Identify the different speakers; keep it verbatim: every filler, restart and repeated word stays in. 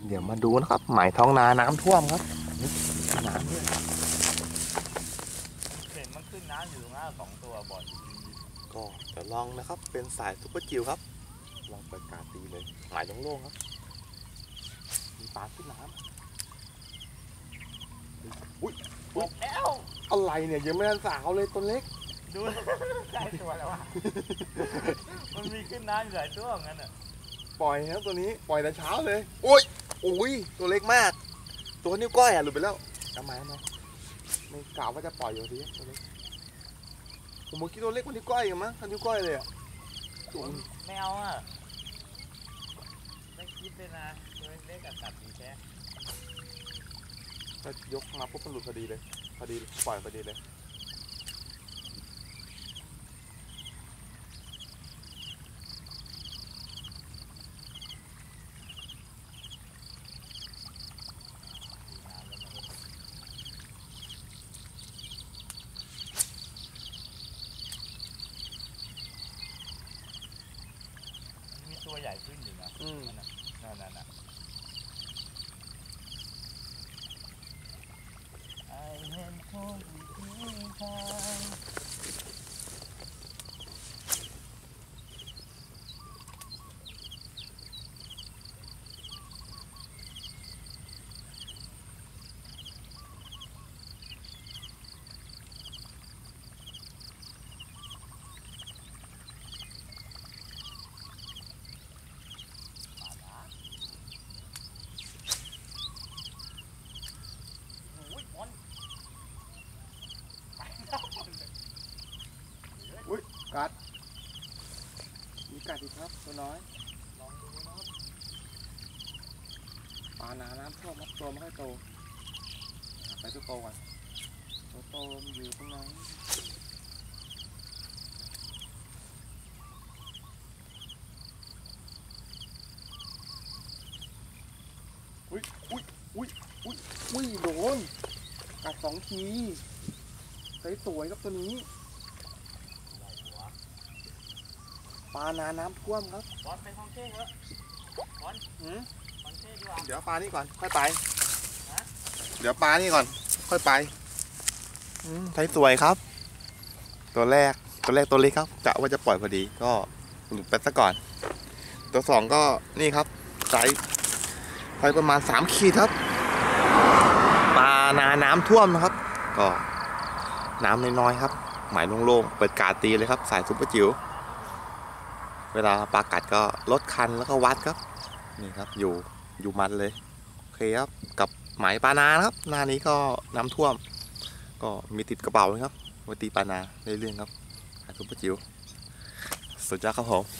Speaker 1: เดี๋ยวมาดูนะครับหมายท้องนาน้ำท่วมครับน้ำเนี่ย
Speaker 2: เห็นมันขึ้นน้ำอยู่ตรงนั้นสองตัวบ่อย
Speaker 1: ก็จะลองนะครับเป็นสายซุปเปอร์จิ๋วครับลองเปิดกาตีเลยหมายโล่งๆครับมีปลาขึ้นน้ำอุ้ย
Speaker 2: ปุ๊บแล้ว
Speaker 1: อะไรเนี่ยยังไม่ทันสาวเลยตัวเล็ก
Speaker 2: ดูได้ตัวแล้วว่ะมันมีขึ้นน้ำอยู่หลายตัวงั้นอ่ะ
Speaker 1: ปล่อยครับตัวนี้ปล่อยแต่เช้าเลยโอ้ยโอ้ยตัวเล็กมากตัวนิ้วก้อยอ่ะหลุดไปแล้วทำไมทำไมไม่กล่าวว่าจะปล่อยอยู่ดีตัวเล็กผมเมื่อกี้ตัวเล็กกว่านิ้วก้อยกันมั้งทันนิ้วก้อยเลยอ่ะ
Speaker 2: ไม่เอาอ่ะไม่คิดเลยนะตัวเล็กกับตัดดีแค่
Speaker 1: ก็ยกมาปุ๊บมันหลุดพอดีเลยพอดีปล่อยพอดีเลย
Speaker 2: ตัวใหญ่ขึ้นอยู่นะอืมนั่นนั่นน่ะไอเห็นคนที่ทาง
Speaker 1: กัดมีกัดอีกครับตัวน้อยลองดูนะครับปลาหนาน้ำท่วมตัวไม่ค่อยโตไปตัวโตก่อนตัวโตมันอยู่ตรงนั้นอุ้ยอุ้ยอุ้ยอุ้ยอุ้ยโดนกัดสองทีสวยๆครับตัวนี้ปลานาน้ำท่วมครับ
Speaker 2: บอลไปคลองเท่เหรอบอลหืมคลองเท่ดีกว่า
Speaker 1: เดี๋ยวปลานี่ก่อนค่อยไปเดี๋ยวปลานี่ก่อนค่อยไปใช้สวยครับตัวแรกตัวแรกตัวเล็กครับกะว่าจะปล่อยพอดีก็หลุดไปซะก่อนตัวสองก็นี่ครับไซส์ไซส์ประมาณสามขีดครับปลานาน้ำท่วมนะครับก็น้ำน้อยๆครับหมายโล่งๆเปิดกาตีเลยครับสายซุปเปอร์จิ๋วเวลาปลากัดก็ลดคันแล้วก็วัดครับนี่ครับอยู่อยู่มันเลยโอเคครับกับหมายปลานาครับหน้านี้ก็น้ำท่วมก็มีติดกระเป๋าเลยครับไว้ตีปลานาเรื่อยๆครับซุปเปอร์จิ๋วสุดยอดครับผม